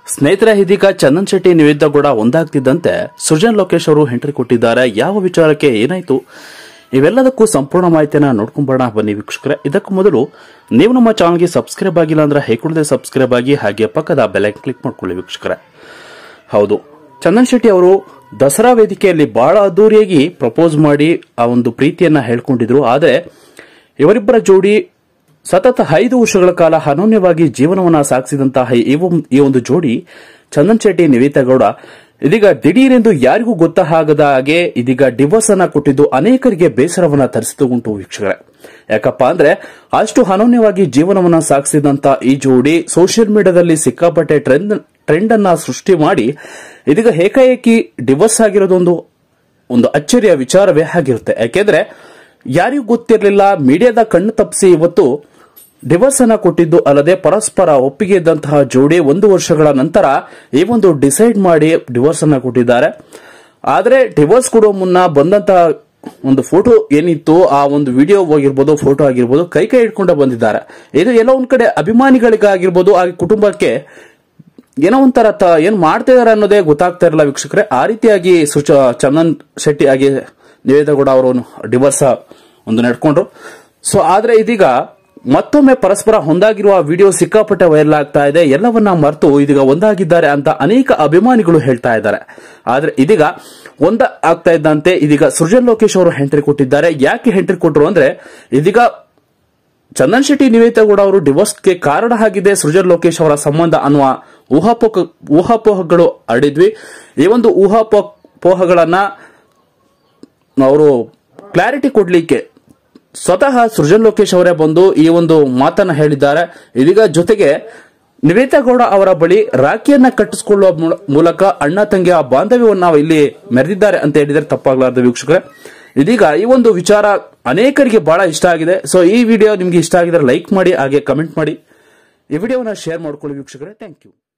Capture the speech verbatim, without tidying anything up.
ಸ್ನೇಹಿತರೆ, ಇದೀಗ ಚಂದನ್ ಶೆಟ್ಟಿ ನಿವೇದಿತಾ ಗೌಡ ಒಂದಾಗ್ತಿದ್ದಂತೆ ಸೃಜನ್ ಲೋಕೇಶ್ ಅವರು ಎಂಟ್ರಿ ಕೊಟ್ಟಿದ್ದಾರೆ. ಯಾವ ವಿಚಾರಕ್ಕೆ ಏನಾಯ್ತು ಇವೆಲ್ಲದಕ್ಕೂ ಸಂಪೂರ್ಣ ಮಾಹಿತಿಯನ್ನ ನೋಡ್ಕೊಂಡ್ಬರೋಣ ಬನ್ನಿ ವೀಕ್ಷಕರೇ. ಇದಕ್ಕೂ ಮೊದಲು ನೀವು ನಮ್ಮ ಚಾನಲ್ಗೆ ಸಬ್ಸ್ಕ್ರೈಬ್ ಆಗಿಲ್ಲ ಅಂದ್ರೆ ಹೇಗೆ ಸಬ್ಸ್ಕ್ರೈಬ್ ಆಗಿ, ಹಾಗೆ ಪಕ್ಕದ ಬೆಲ್ ಐಕಾನ್ ಕ್ಲಿಕ್ ಮಾಡ್ಕೊಳ್ಳಿ ವೀಕ್ಷಕರೇ. ಹೌದು, ಚಂದನ್ ಶೆಟ್ಟಿ ಅವರು ದಸರಾ ವೇದಿಕೆಯಲ್ಲಿ ಬಹಳ ಅದ್ದೂರಿಯಾಗಿ ಪ್ರಪೋಸ್ ಮಾಡಿ ಆ ಒಂದು ಪ್ರೀತಿಯನ್ನ ಹೇಳ್ಕೊಂಡಿದ್ರು. ಆದರೆ ಇವರಿಬ್ಬರ ಜೋಡಿ ಸತತ ಐದು ವರ್ಷಗಳ ಕಾಲ ಅನನ್ಯವಾಗಿ ಜೀವನವನ್ನ ಸಾಗಿಸಿದಂತಹ ಈ ಒಂದು ಜೋಡಿ ಚಂದನ್ ಶೆಟ್ಟಿ ನಿವೇದಿತಾ ಗೌಡ ಇದೀಗ ದಿಢೀರೆಂದು ಯಾರಿಗೂ ಗೊತ್ತಾಗದ ಹಾಗೆ ಇದೀಗ ಡಿವೋರ್ಸ್ ಅನ್ನ ಕೊಟ್ಟಿದ್ದು ಅನೇಕರಿಗೆ ಬೇಸರವನ್ನ ತರಿಸಿತು ಉಂಟು ವೀಕ್ಷಕರೇ. ಯಾಕಪ್ಪ ಅಂದ್ರೆ ಅಷ್ಟು ಅನನ್ಯವಾಗಿ ಜೀವನವನ್ನ ಸಾಗಿಸಿದಂತ ಈ ಜೋಡಿ ಸೋಷಿಯಲ್ ಮೀಡಿಯಾದಲ್ಲಿ ಸಿಕ್ಕಾಪಟ್ಟೆ ಟ್ರೆಂಡ್ ಟ್ರೆಂಡ್ ಅನ್ನ ಸೃಷ್ಟಿ ಮಾಡಿ ಇದೀಗ ಏಕಾಏಕಿ ಡಿವೋರ್ಸ್ ಆಗಿರೋದೊಂದು ಒಂದು ಅಚ್ಚರಿಯ ವಿಚಾರವೇ ಆಗಿರುತ್ತೆ. ಯಾಕೆಂದ್ರೆ ಯಾರಿಗೂ ಗೊತ್ತಿರಲಿಲ್ಲ, ಮೀಡಿಯಾದ ಕಣ್ಣು ತಪ್ಪಿಸಿ ಇವತ್ತು ಡಿವೋರ್ಸ್ ಅನ್ನ ಕೊಟ್ಟಿದ್ದು ಅಲ್ಲದೆ ಪರಸ್ಪರ ಒಪ್ಪಿಗೆ ಇದ್ದಂತಹ ಜೋಡಿ ಒಂದು ವರ್ಷಗಳ ನಂತರ ಈ ಒಂದು ಡಿಸೈಡ್ ಮಾಡಿ ಡಿವೋರ್ಸ್ ಅನ್ನ ಕೊಟ್ಟಿದ್ದಾರೆ. ಆದ್ರೆ ಡಿವೋರ್ಸ್ ಕೊಡೋ ಮುನ್ನ ಬಂದಂತಹ ಒಂದು ಫೋಟೋ ಏನಿತ್ತು, ಆ ಒಂದು ವಿಡಿಯೋ ಆಗಿರ್ಬೋದು, ಫೋಟೋ ಆಗಿರ್ಬೋದು, ಕೈ ಕೈ ಇಟ್ಕೊಂಡ ಬಂದಿದ್ದಾರೆ. ಇದು ಎಲ್ಲ ಒಂದ್ ಕಡೆ ಅಭಿಮಾನಿಗಳಿಗಾಗಿರ್ಬೋದು, ಆ ಕುಟುಂಬಕ್ಕೆ ಏನೋ ಒಂಥರ ಏನ್ ಮಾಡ್ತಾ ಇದಾರೆ ಅನ್ನೋದೇ ಗೊತ್ತಾಗ್ತಾ ಇರಲ್ಲ ವೀಕ್ಷಕರೇ. ಆ ರೀತಿಯಾಗಿ ಚಂದನ್ ಶೆಟ್ಟಿ ಆಗಿ ನಿವೇದಿತಾ ಗೌಡ ಅವರು ಡಿವೋರ್ಸ್ ಒಂದು ನಡ್ಕೊಂಡ್ರು. ಸೊ ಆದ್ರೆ ಇದೀಗ ಮತ್ತೊಮ್ಮೆ ಪರಸ್ಪರ ಹೊಂದಾಗಿರುವ ವಿಡಿಯೋ ಸಿಕ್ಕಾಪಟ್ಟೆ ವೈರಲ್ ಆಗ್ತಾ ಇದೆ. ಎಲ್ಲವನ್ನ ಮರೆತು ಇದೀಗ ಒಂದಾಗಿದ್ದಾರೆ ಅಂತ ಅನೇಕ ಅಭಿಮಾನಿಗಳು ಹೇಳ್ತಾ ಇದ್ದಾರೆ. ಆದ್ರೆ ಇದೀಗ ಒಂದ ಆಗ್ತಾ ಇದ್ದಂತೆ ಇದೀಗ ಸೃಜನ್ ಲೋಕೇಶ್ ಅವರು ಎಂಟ್ರಿ ಕೊಟ್ಟಿದ್ದಾರೆ. ಯಾಕೆ ಎಂಟ್ರಿ ಕೊಟ್ಟರು ಅಂದ್ರೆ ಇದೀಗ ಚಂದನ್ ಶೆಟ್ಟಿ ನಿವೇದಿತಾ ಗೌಡ ಅವರು ಡಿವೋರ್ಸ್ಗೆ ಕಾರಣ ಆಗಿದೆ ಸೃಜನ್ ಲೋಕೇಶ್ ಅವರ ಸಂಬಂಧ ಅನ್ನುವ ಊಹಾಪೋಹ ಊಹಾಪೋಹಗಳು ಹರಡಿದ್ವಿ. ಈ ಒಂದು ಊಹಾಪೋಹಗಳನ್ನ ಅವರು ಕ್ಲಾರಿಟಿ ಕೊಡ್ಲಿಕ್ಕೆ ಸ್ವತಃ ಸೃಜನ್ ಲೋಕೇಶ್ ಅವರೇ ಬಂದು ಈ ಒಂದು ಮಾತನ್ನ ಹೇಳಿದ್ದಾರೆ. ಇದೀಗ ಜೊತೆಗೆ ನಿವೇದಿತಾ ಗೌಡ ಅವರ ಬಳಿ ರಾಖಿಯನ್ನ ಕಟ್ಟಿಸಿಕೊಳ್ಳುವ ಮೂಲಕ ಅಣ್ಣ ತಂಗಿಯ ಬಾಂಧವ್ಯವನ್ನ ಇಲ್ಲಿ ಮೆರೆದಿದ್ದಾರೆ ಅಂತ ಹೇಳಿದರೆ ತಪ್ಪಾಗಲಾರದು ವೀಕ್ಷಕರೇ. ಇದೀಗ ಈ ಒಂದು ವಿಚಾರ ಅನೇಕರಿಗೆ ಬಹಳ ಇಷ್ಟ ಆಗಿದೆ. ಸೊ ಈ ವಿಡಿಯೋ ನಿಮ್ಗೆ ಇಷ್ಟ ಆಗಿದ್ರೆ ಲೈಕ್ ಮಾಡಿ, ಹಾಗೆ ಕಮೆಂಟ್ ಮಾಡಿ, ಈ ವಿಡಿಯೋನ ಶೇರ್ ಮಾಡ್ಕೊಳ್ಳಿ ವೀಕ್ಷಕರೇ. Thank you.